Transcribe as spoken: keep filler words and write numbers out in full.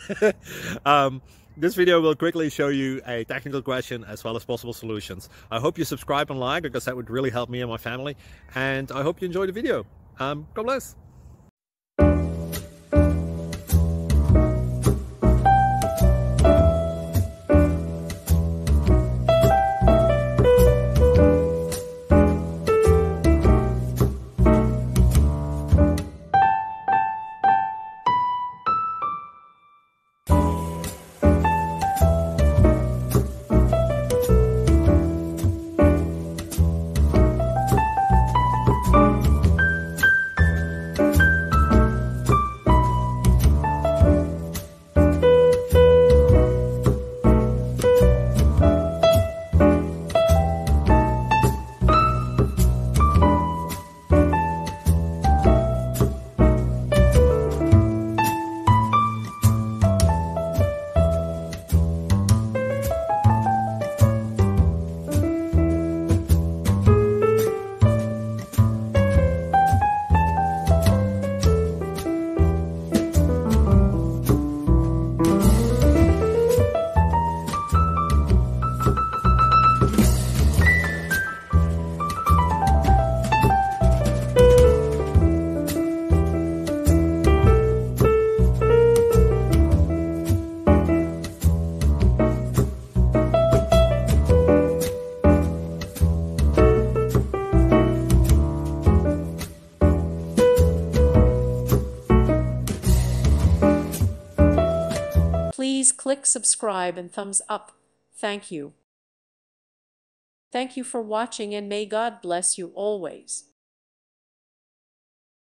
um, this video will quickly show you a technical question as well as possible solutions. I hope you subscribe and like, because that would really help me and my family. And I hope you enjoy the video. Um, God bless. Please click subscribe and thumbs up. Thank you. Thank you for watching, and may God bless you always.